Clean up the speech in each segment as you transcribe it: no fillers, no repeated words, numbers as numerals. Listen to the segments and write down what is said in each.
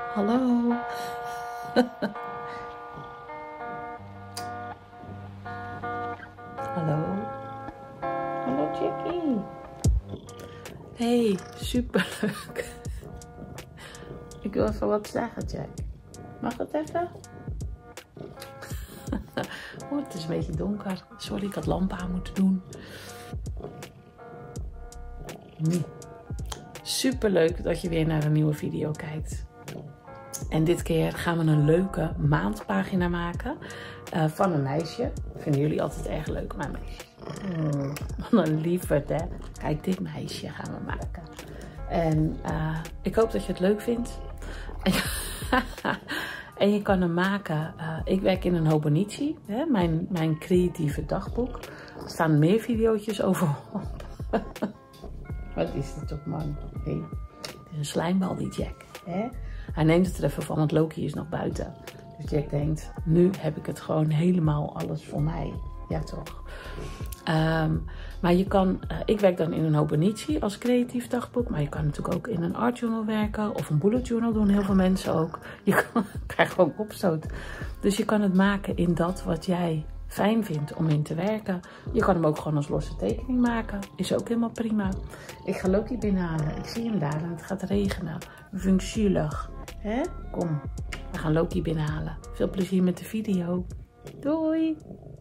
Hallo. Hallo. Hallo Jackie. Hey, superleuk. Ik wil even wat zeggen, Jack. Mag het even? Oh, het is een beetje donker. Sorry, ik had lampen aan moeten doen. Superleuk dat je weer naar een nieuwe video kijkt. En dit keer gaan we een leuke maandpagina maken van een meisje. Vinden jullie altijd erg leuk, mijn meisje? Wat een lieverd, hè? Kijk, dit meisje gaan we maken. En ik hoop dat je het leuk vindt. En je kan hem maken. Ik werk in een Hobonichi, hè? Mijn creatieve dagboek. Er staan meer video's over op. Wat is dit toch, man? Hey, het is een slijmbal, die Jack. Hè? Hij neemt het er even van, want Loki is nog buiten. Dus Jack denkt, nu heb ik het gewoon helemaal alles voor mij. Ja, toch? Maar je kan, ik werk dan in een Hobonichi als creatief dagboek. Maar je kan natuurlijk ook in een art journal werken. Of een bullet journal doen heel veel mensen ook. Je krijgt gewoon opstoot. Dus je kan het maken in dat wat jij fijn vindt om in te werken. Je kan hem ook gewoon als losse tekening maken. Is ook helemaal prima. Ik ga Loki binnenhalen. Ik zie hem daar en het gaat regenen. Vind ik zielig. Hè? Kom, we gaan Loki binnenhalen. Veel plezier met de video. Doei!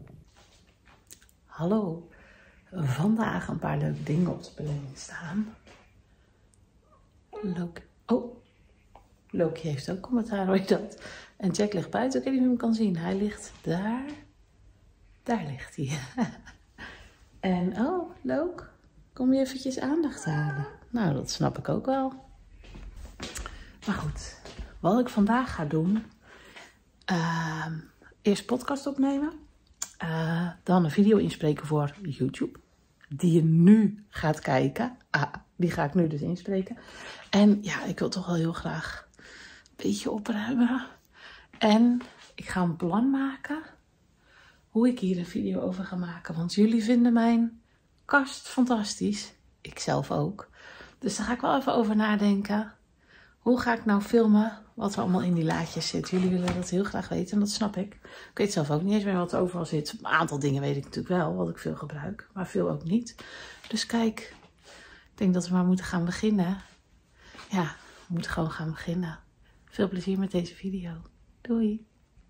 Hallo. Vandaag een paar leuke dingen op de planning staan. Loki. Oh, Loki heeft ook commentaar, hoor je dat? En Jack ligt buiten. Ik weet niet of je hem kan zien. Hij ligt daar. Daar ligt hij. En oh, Loki, kom je eventjes aandacht halen? Nou, dat snap ik ook wel. Maar goed, wat ik vandaag ga doen. Eerst podcast opnemen. Dan een video inspreken voor YouTube. Die je nu gaat kijken. Die ga ik nu dus inspreken. En ja, ik wil toch wel heel graag een beetje opruimen. En ik ga een plan maken. Hoe ik hier een video over ga maken. Want jullie vinden mijn kast fantastisch. Ik zelf ook. Dus daar ga ik wel even over nadenken. Hoe ga ik nou filmen wat er allemaal in die laadjes zit? Jullie willen dat heel graag weten en dat snap ik. Ik weet zelf ook niet eens meer wat er overal zit. Een aantal dingen weet ik natuurlijk wel, wat ik veel gebruik. Maar veel ook niet. Dus kijk, ik denk dat we maar moeten gaan beginnen. Ja, we moeten gewoon gaan beginnen. Veel plezier met deze video. Doei!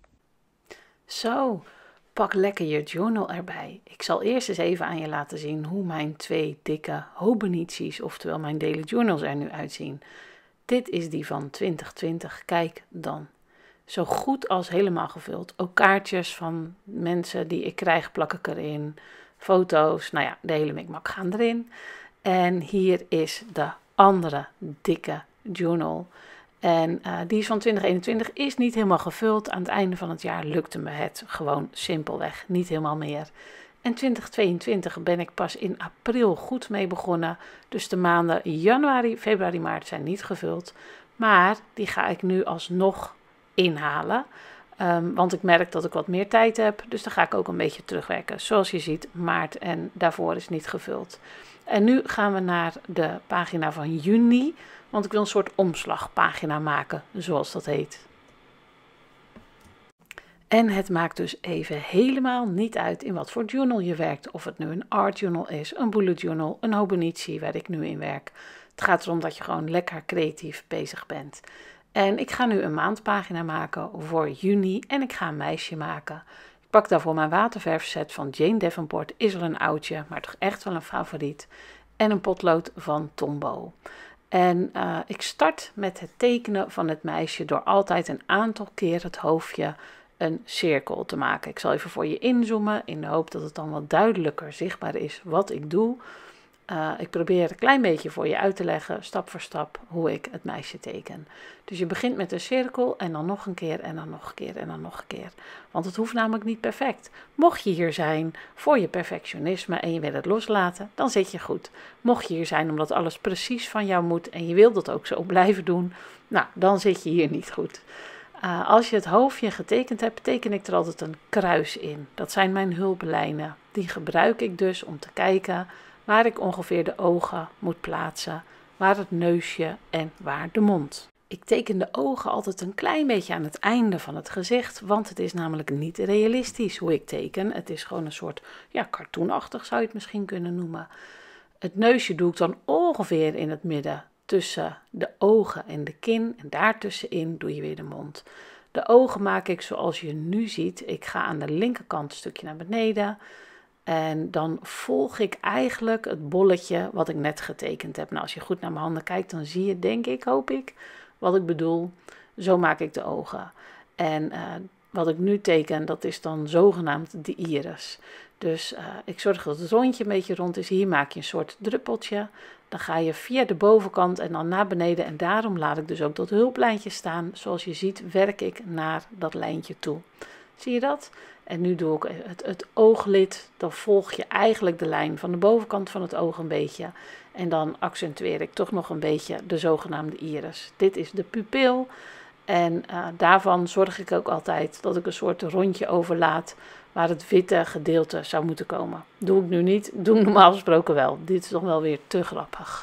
Zo, pak lekker je journal erbij. Ik zal eerst eens even aan je laten zien hoe mijn 2 dikke Hobonichi's, oftewel mijn daily journals, er nu uitzien. Dit is die van 2020. Kijk dan. Zo goed als helemaal gevuld. Ook kaartjes van mensen die ik krijg plak ik erin. Foto's, nou ja, de hele mikmak gaan erin. En hier is de andere dikke journal. En die is van 2021, is niet helemaal gevuld. Aan het einde van het jaar lukte me het gewoon simpelweg niet helemaal meer. En 2022 ben ik pas in april goed mee begonnen. Dus de maanden januari, februari, maart zijn niet gevuld. Maar die ga ik nu alsnog inhalen. Want ik merk dat ik wat meer tijd heb. Dus dan ga ik ook een beetje terugwerken. Zoals je ziet, maart en daarvoor is niet gevuld. En nu gaan we naar de pagina van juni. Want ik wil een soort omslagpagina maken, zoals dat heet. En het maakt dus even helemaal niet uit in wat voor journal je werkt. Of het nu een art journal is, een bullet journal, een Hobonichi waar ik nu in werk. Het gaat erom dat je gewoon lekker creatief bezig bent. En ik ga nu een maandpagina maken voor juni en ik ga een meisje maken. Ik pak daarvoor mijn waterverfset van Jane Davenport. Is al een oudje, maar toch echt wel een favoriet. En een potlood van Tombow. En ik start met het tekenen van het meisje door altijd een aantal keer het hoofdje een cirkel te maken. Ik zal even voor je inzoomen in de hoop dat het dan wat duidelijker zichtbaar is wat ik doe. Ik probeer een klein beetje voor je uit te leggen, stap voor stap, hoe ik het meisje teken. Dus je begint met een cirkel en dan nog een keer en dan nog een keer en dan nog een keer. Want het hoeft namelijk niet perfect. Mocht je hier zijn voor je perfectionisme en je wil het loslaten, dan zit je goed. Mocht je hier zijn omdat alles precies van jou moet en je wil dat ook zo blijven doen, nou, dan zit je hier niet goed. Als je het hoofdje getekend hebt, teken ik er altijd een kruis in. Dat zijn mijn hulplijnen. Die gebruik ik dus om te kijken waar ik ongeveer de ogen moet plaatsen, waar het neusje en waar de mond. Ik teken de ogen altijd een klein beetje aan het einde van het gezicht, want het is namelijk niet realistisch hoe ik teken. Het is gewoon een soort, cartoonachtig zou je het misschien kunnen noemen. Het neusje doe ik dan ongeveer in het midden tussen de ogen en de kin en daartussenin doe je weer de mond. De ogen maak ik zoals je nu ziet. Ik ga aan de linkerkant een stukje naar beneden. En dan volg ik eigenlijk het bolletje wat ik net getekend heb. Nou, als je goed naar mijn handen kijkt, dan zie je, denk ik, hoop ik, wat ik bedoel. Zo maak ik de ogen. En wat ik nu teken, dat is dan zogenaamd de iris. Dus ik zorg dat het rondje een beetje rond is. Hier maak je een soort druppeltje. Dan ga je via de bovenkant en dan naar beneden. En daarom laat ik dus ook dat hulplijntje staan. Zoals je ziet, werk ik naar dat lijntje toe. Zie je dat? En nu doe ik het ooglid. Dan volg je eigenlijk de lijn van de bovenkant van het oog een beetje. En dan accentueer ik toch nog een beetje de zogenaamde iris. Dit is de pupil. En daarvan zorg ik ook altijd dat ik een soort rondje overlaat waar het witte gedeelte zou moeten komen. Doe ik nu niet, doe ik normaal gesproken wel. Dit is dan wel weer te grappig.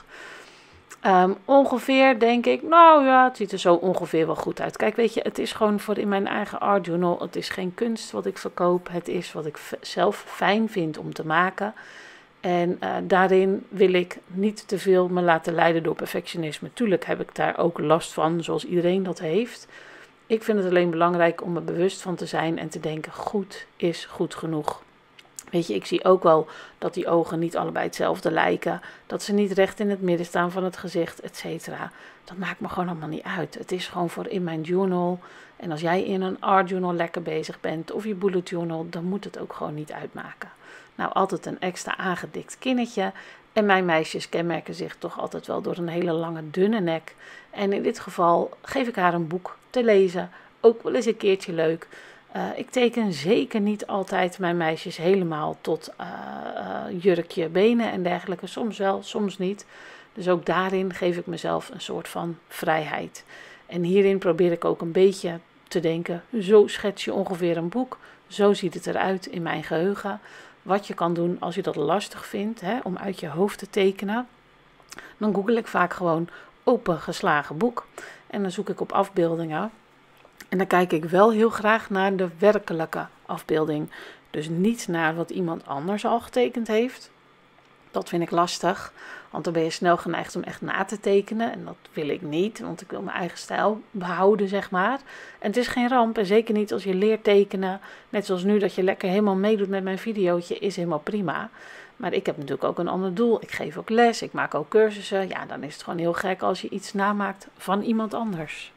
Ongeveer denk ik, nou ja, het ziet er zo ongeveer wel goed uit. Kijk, weet je, het is gewoon voor in mijn eigen art journal. Het is geen kunst wat ik verkoop. Het is wat ik zelf fijn vind om te maken. En daarin wil ik niet te veel me laten leiden door perfectionisme. Tuurlijk heb ik daar ook last van, zoals iedereen dat heeft. Ik vind het alleen belangrijk om er bewust van te zijn en te denken, goed is goed genoeg. Weet je, ik zie ook wel dat die ogen niet allebei hetzelfde lijken. Dat ze niet recht in het midden staan van het gezicht, et cetera. Dat maakt me gewoon allemaal niet uit. Het is gewoon voor in mijn journal. En als jij in een art journal lekker bezig bent of je bullet journal, dan moet het ook gewoon niet uitmaken. Nou, altijd een extra aangedikt kinnetje. En mijn meisjes kenmerken zich toch altijd wel door een hele lange, dunne nek. En in dit geval geef ik haar een boek te lezen. Ook wel eens een keertje leuk. Ik teken zeker niet altijd mijn meisjes helemaal tot jurkje, benen en dergelijke. Soms wel, soms niet. Dus ook daarin geef ik mezelf een soort van vrijheid. En hierin probeer ik ook een beetje te denken, zo schets je ongeveer een boek. Zo ziet het eruit in mijn geheugen. Wat je kan doen als je dat lastig vindt, om uit je hoofd te tekenen. Dan google ik vaak gewoon opengeslagen boek. En dan zoek ik op afbeeldingen. En dan kijk ik wel heel graag naar de werkelijke afbeelding. Dus niet naar wat iemand anders al getekend heeft. Dat vind ik lastig, want dan ben je snel geneigd om echt na te tekenen. En dat wil ik niet, want ik wil mijn eigen stijl behouden, zeg maar. En het is geen ramp, en zeker niet als je leert tekenen. Net zoals nu dat je lekker helemaal meedoet met mijn videootje, is helemaal prima. Maar ik heb natuurlijk ook een ander doel. Ik geef ook les, ik maak ook cursussen. Ja, dan is het gewoon heel gek als je iets namaakt van iemand anders.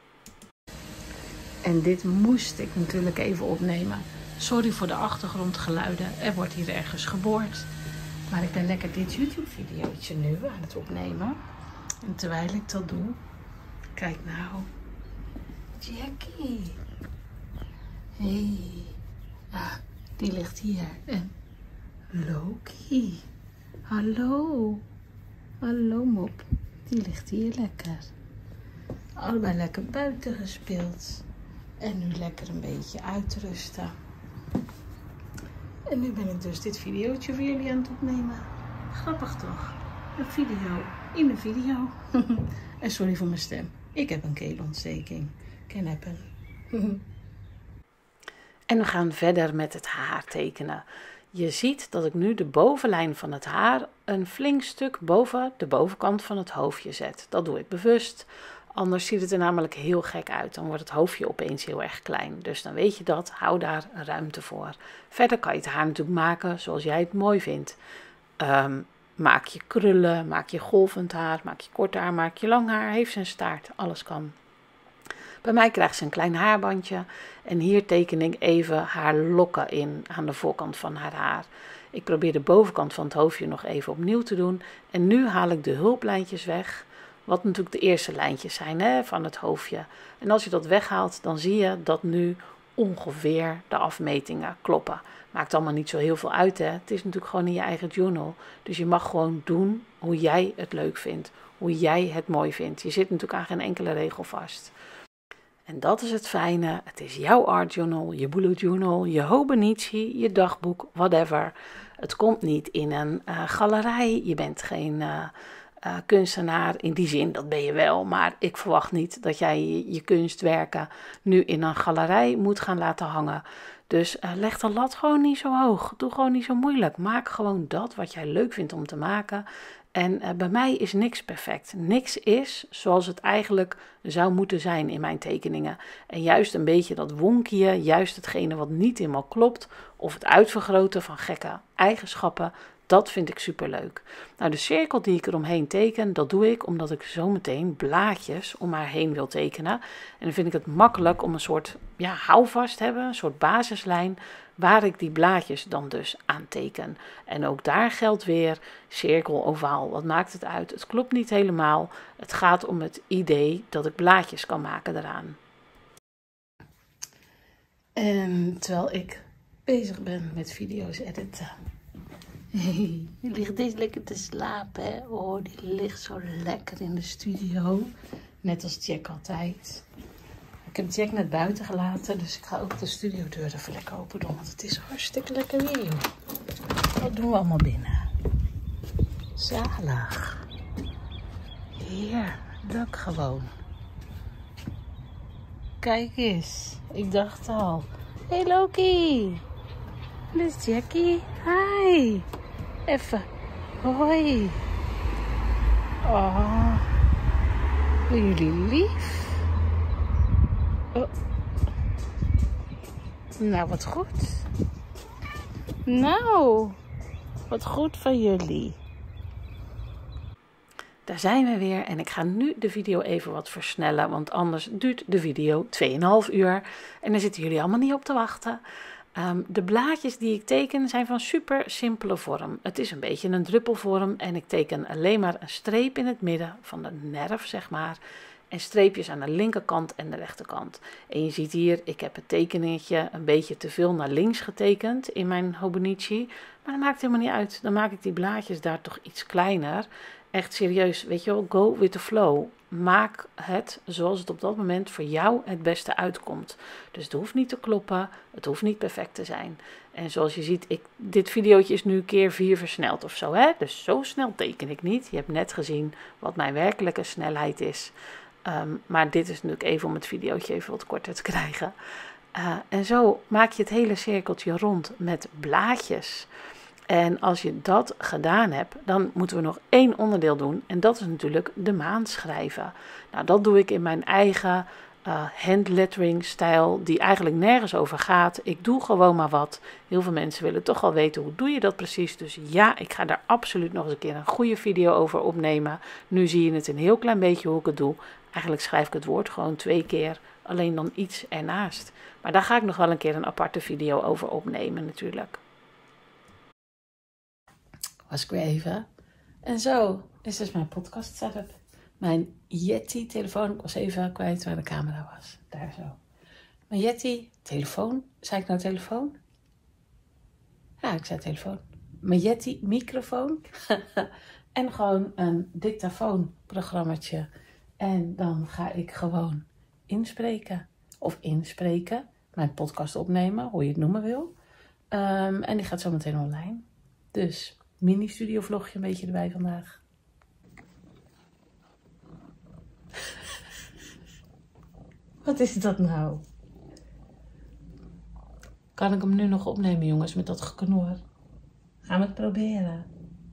En dit moest ik natuurlijk even opnemen. Sorry voor de achtergrondgeluiden. Er wordt hier ergens geboord. Maar ik ben lekker dit YouTube-videootje nu aan het opnemen. En terwijl ik dat doe, kijk nou. Jackie. Hey. Ah, die ligt hier. En Loki. Hallo. Hallo mop. Die ligt hier lekker. Allebei lekker buiten gespeeld. En nu lekker een beetje uitrusten. En nu ben ik dus dit videootje voor jullie aan het opnemen. Grappig toch? Een video in een video. En sorry voor mijn stem. Ik heb een keelontsteking. Can happen. En we gaan verder met het haar tekenen. Je ziet dat ik nu de bovenlijn van het haar een flink stuk boven de bovenkant van het hoofdje zet. Dat doe ik bewust. Anders ziet het er namelijk heel gek uit. Dan wordt het hoofdje opeens heel erg klein. Dus dan weet je dat. Hou daar ruimte voor. Verder kan je het haar natuurlijk maken zoals jij het mooi vindt. Maak je krullen, maak je golvend haar, maak je kort haar, maak je lang haar. Heeft zijn staart. Alles kan. Bij mij krijgt ze een klein haarbandje. En hier teken ik even haar lokken in aan de voorkant van haar haar. Ik probeer de bovenkant van het hoofdje nog even opnieuw te doen. En nu haal ik de hulplijntjes weg. Wat natuurlijk de eerste lijntjes zijn van het hoofdje. En als je dat weghaalt, dan zie je dat nu ongeveer de afmetingen kloppen. Maakt allemaal niet zo heel veel uit. Het is natuurlijk gewoon in je eigen journal. Dus je mag gewoon doen hoe jij het leuk vindt. Hoe jij het mooi vindt. Je zit natuurlijk aan geen enkele regel vast. En dat is het fijne. Het is jouw art journal, je bullet journal, je hobonitie, je dagboek, whatever. Het komt niet in een galerij. Je bent geen kunstenaar in die zin, dat ben je wel. Maar ik verwacht niet dat jij je kunstwerken nu in een galerij moet gaan laten hangen. Dus leg de lat gewoon niet zo hoog. Doe gewoon niet zo moeilijk. Maak gewoon dat wat jij leuk vindt om te maken. En bij mij is niks perfect. Niks is zoals het eigenlijk zou moeten zijn in mijn tekeningen. En juist een beetje dat wonkje, juist hetgene wat niet helemaal klopt, of het uitvergroten van gekke eigenschappen, dat vind ik superleuk. Nou, de cirkel die ik eromheen teken, dat doe ik omdat ik zometeen blaadjes om haar heen wil tekenen. En dan vind ik het makkelijk om een soort houvast te hebben, een soort basislijn, waar ik die blaadjes dan dus aan teken. En ook daar geldt weer cirkel, ovaal, wat maakt het uit? Het klopt niet helemaal. Het gaat om het idee dat ik blaadjes kan maken eraan. En terwijl ik bezig ben met video's editen. Hey, die ligt deze lekker te slapen, hè? Oh, die ligt zo lekker in de studio. Net als Jack altijd. Ik heb Jack net buiten gelaten, dus ik ga ook de studiodeur even lekker open doen. Want het is hartstikke lekker weer, joh. Wat doen we allemaal binnen? Zalig. Heerlijk gewoon. Kijk eens. Ik dacht al. Hey Loki. Dit is Jackie. Hi. Even. Hoi. Oh. Ben jullie lief? Oh. Nou, wat goed. Nou, wat goed van jullie. Daar zijn we weer en ik ga nu de video even wat versnellen, want anders duurt de video 2,5 uur en daar zitten jullie allemaal niet op te wachten. De blaadjes die ik teken zijn van super simpele vorm. Het is een beetje een druppelvorm en ik teken alleen maar een streep in het midden van de nerf, zeg maar. En streepjes aan de linkerkant en de rechterkant. En je ziet hier, ik heb het tekeningetje een beetje te veel naar links getekend in mijn Hobonichi. Maar dat maakt helemaal niet uit. Dan maak ik die blaadjes daar toch iets kleiner. Echt serieus, weet je wel, go with the flow. Maak het zoals het op dat moment voor jou het beste uitkomt. Dus het hoeft niet te kloppen, het hoeft niet perfect te zijn. En zoals je ziet, dit videootje is nu keer 4 versneld of zo, hè? Dus zo snel teken ik niet. Je hebt net gezien wat mijn werkelijke snelheid is. Maar dit is natuurlijk even om het videootje even wat korter te krijgen. En zo maak je het hele cirkeltje rond met blaadjes. En als je dat gedaan hebt, dan moeten we nog 1 onderdeel doen. En dat is natuurlijk de maan schrijven. Nou, dat doe ik in mijn eigen handlettering stijl, die eigenlijk nergens over gaat. Ik doe gewoon maar wat. Heel veel mensen willen toch al weten, hoe doe je dat precies? Dus ja, ik ga daar absoluut nog eens een keer een goede video over opnemen. Nu zie je het een heel klein beetje hoe ik het doe. Eigenlijk schrijf ik het woord gewoon 2 keer, alleen dan iets ernaast. Maar daar ga ik nog wel een keer een aparte video over opnemen natuurlijk. Was ik weer even. En zo is dus mijn podcast setup. Mijn Yeti telefoon, ik was even kwijt waar de camera was. Daar zo. Mijn Yeti telefoon. Zei ik nou telefoon? Ja, ik zei telefoon. Mijn Yeti microfoon. En gewoon een dictafoonprogrammaatje. En dan ga ik gewoon inspreken. Of inspreken. Mijn podcast opnemen, hoe je het noemen wil. En die gaat zo meteen online. Dus mini-studio vlogje een beetje erbij vandaag. Wat is dat nou? Kan ik hem nu nog opnemen, jongens, met dat geknor? Gaan we het proberen?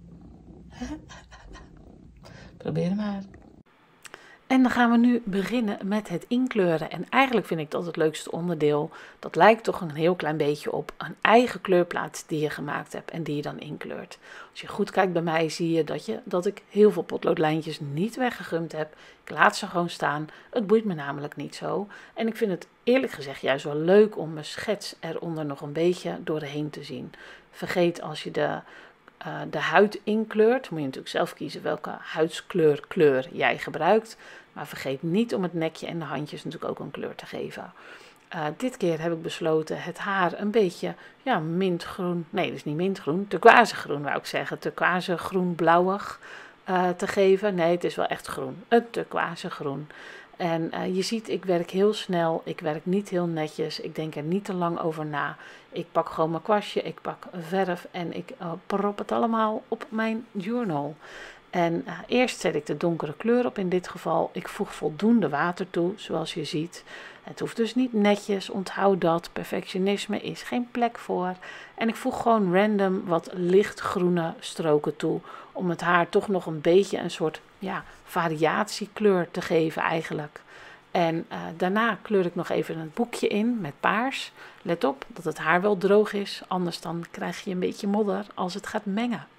Probeer maar. En dan gaan we nu beginnen met het inkleuren. En eigenlijk vind ik dat het leukste onderdeel. Dat lijkt toch een heel klein beetje op een eigen kleurplaat die je gemaakt hebt en die je dan inkleurt. Als je goed kijkt bij mij zie je dat ik heel veel potloodlijntjes niet weggegumd heb. Ik laat ze gewoon staan. Het boeit me namelijk niet zo. En ik vind het eerlijk gezegd juist wel leuk om mijn schets eronder nog een beetje doorheen te zien. Vergeet als je de huid inkleurt, moet je natuurlijk zelf kiezen welke huidskleur jij gebruikt. Maar vergeet niet om het nekje en de handjes natuurlijk ook een kleur te geven. Dit keer heb ik besloten het haar een beetje mintgroen, nee dat is niet mintgroen, turquoisegroen wou ik zeggen, turquoisegroen-blauwig te geven. Nee, het is wel echt groen, een turquoisegroen. En je ziet, ik werk heel snel, ik werk niet heel netjes, ik denk er niet te lang over na. Ik pak gewoon mijn kwastje, ik pak verf en ik prop het allemaal op mijn journal. En eerst zet ik de donkere kleur op in dit geval. Ik voeg voldoende water toe, zoals je ziet. Het hoeft dus niet netjes, onthoud dat. Perfectionisme is geen plek voor. En ik voeg gewoon random wat lichtgroene stroken toe. Om het haar toch nog een beetje een soort variatiekleur te geven eigenlijk. En daarna kleur ik nog even het boekje in met paars. Let op dat het haar wel droog is, anders dan krijg je een beetje modder als het gaat mengen.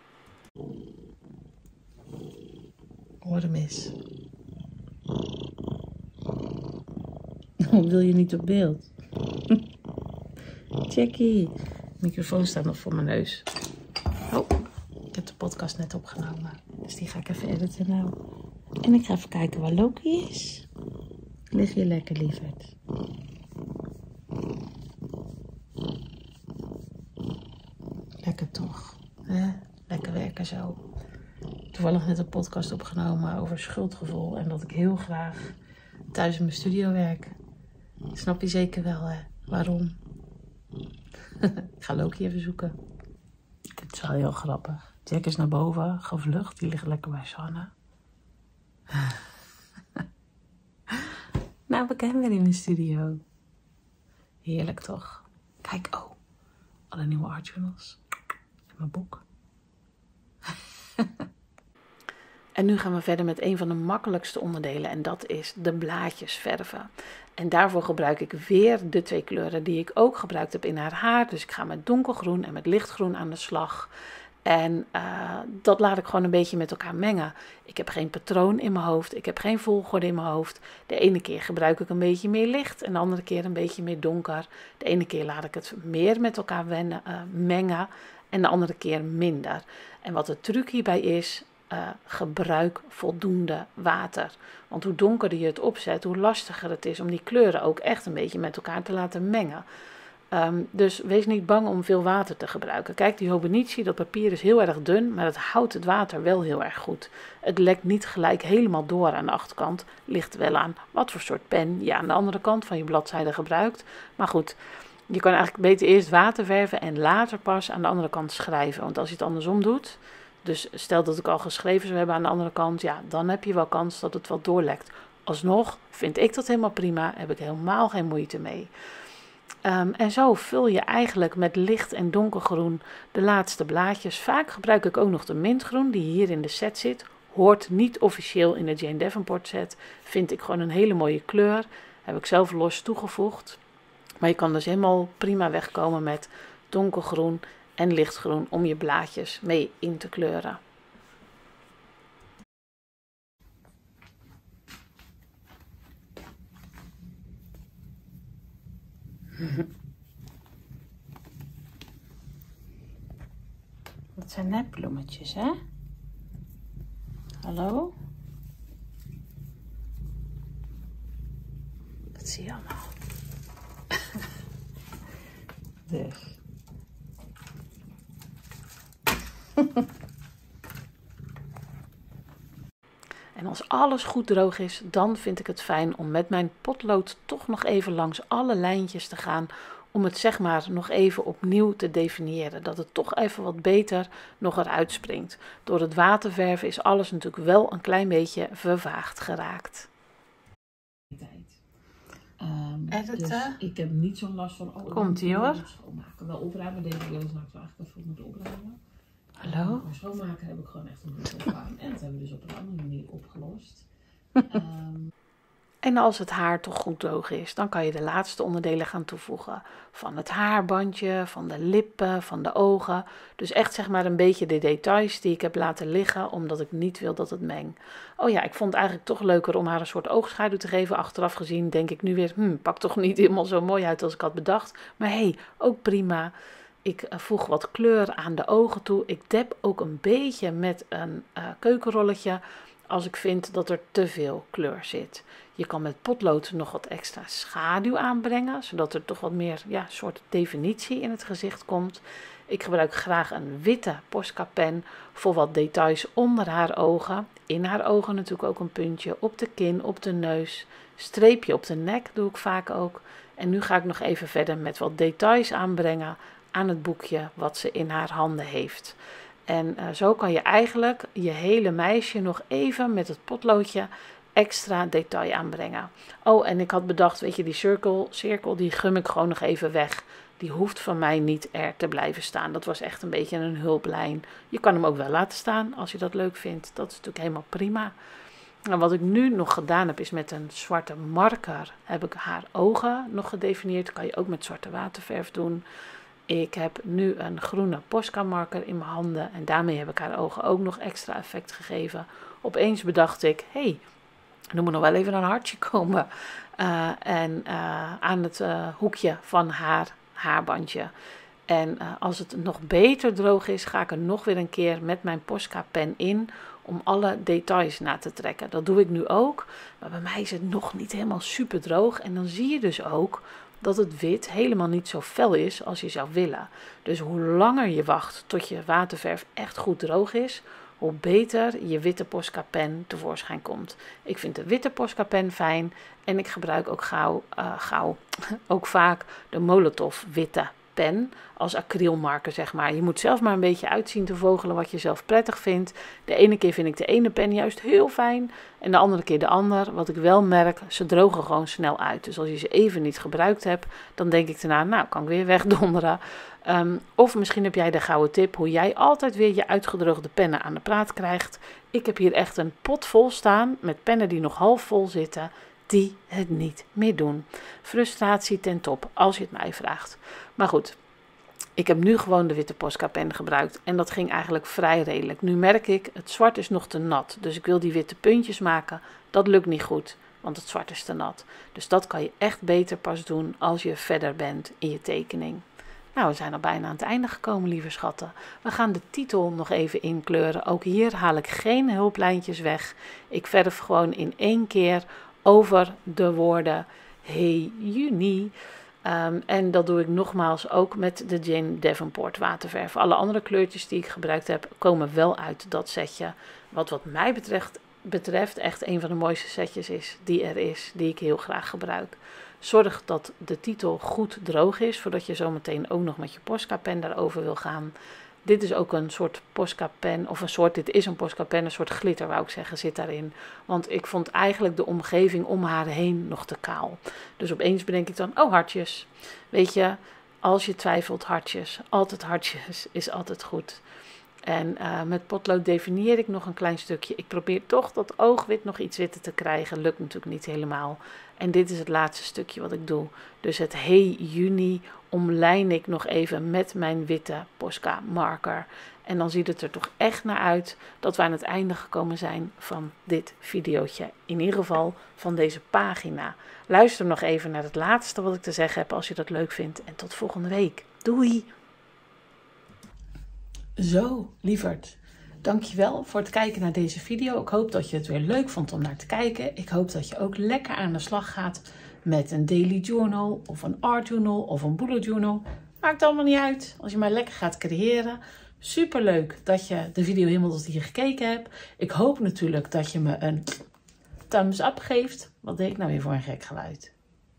Hoor hem eens. Wil je niet op beeld? Jackie. De microfoon staat nog voor mijn neus. Oh, ik heb de podcast net opgenomen. Dus die ga ik even editen nou. En ik ga even kijken waar Loki is. Lig je lekker, lieverd? Lekker toch? Hè? Lekker werken zo. Toevallig net een podcast opgenomen over schuldgevoel. En dat ik heel graag thuis in mijn studio werk. Snap je zeker wel, hè? Waarom? Ik ga Loki even zoeken. Het is wel heel grappig. Jack is naar boven gevlucht. Die ligt lekker bij Sanne. Nou, we zijn weer in mijn studio. Heerlijk toch? Kijk, oh. Alle nieuwe art journals. En mijn boek. En nu gaan we verder met een van de makkelijkste onderdelen. En dat is de blaadjes verven. En daarvoor gebruik ik weer de 2 kleuren die ik ook gebruikt heb in haar haar. Dus ik ga met donkergroen en met lichtgroen aan de slag. En dat laat ik gewoon een beetje met elkaar mengen. Ik heb geen patroon in mijn hoofd. Ik heb geen volgorde in mijn hoofd. De ene keer gebruik ik een beetje meer licht. En de andere keer een beetje meer donker. De ene keer laat ik het meer met elkaar mengen. En de andere keer minder. En wat de truc hierbij is, gebruik voldoende water. Want hoe donkerder je het opzet, hoe lastiger het is om die kleuren ook echt een beetje met elkaar te laten mengen. Dus wees niet bang om veel water te gebruiken. Kijk, die Hobonichi, dat papier is heel erg dun, maar het houdt het water wel heel erg goed. Het lekt niet gelijk helemaal door aan de achterkant. Ligt wel aan wat voor soort pen je aan de andere kant van je bladzijde gebruikt. Maar goed, je kan eigenlijk beter eerst water verven en later pas aan de andere kant schrijven. Want als je het andersom doet, dus stel dat ik al geschreven zou hebben aan de andere kant, ja, dan heb je wel kans dat het wat doorlekt. Alsnog vind ik dat helemaal prima, heb ik helemaal geen moeite mee. En zo vul je eigenlijk met licht en donkergroen de laatste blaadjes. Vaak gebruik ik ook nog de mintgroen die hier in de set zit. Hoort niet officieel in de Jane Davenport set. Vind ik gewoon een hele mooie kleur. Heb ik zelf los toegevoegd. Maar je kan dus helemaal prima wegkomen met donkergroen en lichtgroen om je blaadjes mee in te kleuren. Dat zijn net bloemetjes, hè? Hallo? Dat zie je allemaal. Dus. En als alles goed droog is, dan vind ik het fijn om met mijn potlood toch nog even langs alle lijntjes te gaan. Om het zeg maar nog even opnieuw te definiëren. Dat het toch even wat beter nog eruit springt. Door het waterverven is alles natuurlijk wel een klein beetje vervaagd geraakt. Dus ik heb niet zo'n last van... Komt-ie hoor. Schoonmaken. Wel opruimen, denk ik. Dat is eigenlijk even moeten opruimen. Hallo? Maar schoonmaken heb ik gewoon echt een beetje gedaan. En dat hebben we dus op een andere manier opgelost. En als het haar toch goed droog is, dan kan je de laatste onderdelen gaan toevoegen. Van het haarbandje, van de lippen, van de ogen. Dus echt zeg maar een beetje de details die ik heb laten liggen, omdat ik niet wil dat het meng. Oh ja, ik vond het eigenlijk toch leuker om haar een soort oogschaduw te geven. Achteraf gezien denk ik nu weer, pak toch niet helemaal zo mooi uit als ik had bedacht. Maar hey, ook prima. Ik voeg wat kleur aan de ogen toe. Ik dep ook een beetje met een keukenrolletje als ik vind dat er te veel kleur zit. Je kan met potlood nog wat extra schaduw aanbrengen, zodat er toch wat meer soort definitie in het gezicht komt. Ik gebruik graag een witte Posca-pen voor wat details onder haar ogen. In haar ogen natuurlijk ook een puntje, op de kin, op de neus. Streepje op de nek doe ik vaak ook. En nu ga ik nog even verder met wat details aanbrengen aan het boekje wat ze in haar handen heeft. En zo kan je eigenlijk je hele meisje nog even met het potloodje extra detail aanbrengen. Oh, en ik had bedacht, weet je, die cirkel die gum ik gewoon nog even weg. Die hoeft van mij niet er te blijven staan. Dat was echt een beetje een hulplijn. Je kan hem ook wel laten staan als je dat leuk vindt. Dat is natuurlijk helemaal prima. En wat ik nu nog gedaan heb, is met een zwarte marker heb ik haar ogen nog gedefinieerd. Dat kan je ook met zwarte waterverf doen. Ik heb nu een groene Posca marker in mijn handen en daarmee heb ik haar ogen ook nog extra effect gegeven. Opeens bedacht ik, hey, er moet nog wel even een hartje komen aan het hoekje van haar haarbandje. En als het nog beter droog is, ga ik er nog weer een keer met mijn Posca pen in om alle details na te trekken. Dat doe ik nu ook, maar bij mij is het nog niet helemaal super droog. En dan zie je dus ook dat het wit helemaal niet zo fel is als je zou willen. Dus hoe langer je wacht tot je waterverf echt goed droog is, hoe beter je witte Posca pen tevoorschijn komt. Ik vind de witte Posca pen fijn en ik gebruik ook vaak de Molotow witte pen als acrylmarker, zeg maar. Je moet zelf maar een beetje uitzien te vogelen wat je zelf prettig vindt. De ene keer vind ik de ene pen juist heel fijn en de andere keer de ander. Wat ik wel merk, ze drogen gewoon snel uit. Dus als je ze even niet gebruikt hebt, dan denk ik daarna, nou, kan ik weer wegdonderen. Of misschien heb jij de gouden tip hoe jij altijd weer je uitgedroogde pennen aan de praat krijgt. Ik heb hier echt een pot vol staan met pennen die nog half vol zitten, die het niet meer doen. Frustratie ten top, als je het mij vraagt. Maar goed, ik heb nu gewoon de witte Posca pen gebruikt en dat ging eigenlijk vrij redelijk. Nu merk ik, het zwart is nog te nat, dus ik wil die witte puntjes maken. Dat lukt niet goed, want het zwart is te nat. Dus dat kan je echt beter pas doen als je verder bent in je tekening. Nou, we zijn al bijna aan het einde gekomen, lieve schatten. We gaan de titel nog even inkleuren. Ook hier haal ik geen hulplijntjes weg. Ik verf gewoon in één keer over de woorden Hey Juni. En dat doe ik nogmaals ook met de Jane Davenport waterverf. Alle andere kleurtjes die ik gebruikt heb, komen wel uit dat setje. Wat mij betreft echt een van de mooiste setjes is die er is, die ik heel graag gebruik. Zorg dat de titel goed droog is, voordat je zometeen ook nog met je Posca pen daarover wil gaan. Dit is ook een soort Posca pen, dit is een Posca pen, een soort glitter wou ik zeggen, zit daarin. Want ik vond eigenlijk de omgeving om haar heen nog te kaal. Dus opeens bedenk ik dan, oh hartjes. Weet je, als je twijfelt, hartjes. Altijd hartjes is altijd goed. En met potlood definieer ik nog een klein stukje. Ik probeer toch dat oogwit nog iets witter te krijgen. Lukt natuurlijk niet helemaal. En dit is het laatste stukje wat ik doe. Dus het Hey Juni omlijn ik nog even met mijn witte Posca marker. En dan ziet het er toch echt naar uit dat we aan het einde gekomen zijn van dit videootje. In ieder geval van deze pagina. Luister nog even naar het laatste wat ik te zeggen heb als je dat leuk vindt. En tot volgende week. Doei! Zo, lieverd. Dankjewel voor het kijken naar deze video. Ik hoop dat je het weer leuk vond om naar te kijken. Ik hoop dat je ook lekker aan de slag gaat met een daily journal of een art journal of een bullet journal. Maakt allemaal niet uit. Als je maar lekker gaat creëren. Super leuk dat je de video helemaal tot hier gekeken hebt. Ik hoop natuurlijk dat je me een thumbs up geeft. Wat deed ik nou weer voor een gek geluid?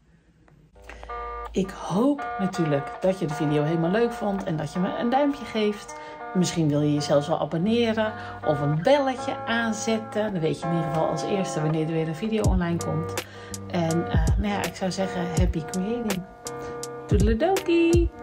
Ik hoop natuurlijk dat je de video helemaal leuk vond en dat je me een duimpje geeft. Misschien wil je jezelf wel abonneren of een belletje aanzetten. Dan weet je in ieder geval als eerste wanneer er weer een video online komt. En ik zou zeggen, happy creating. Toedeledokie!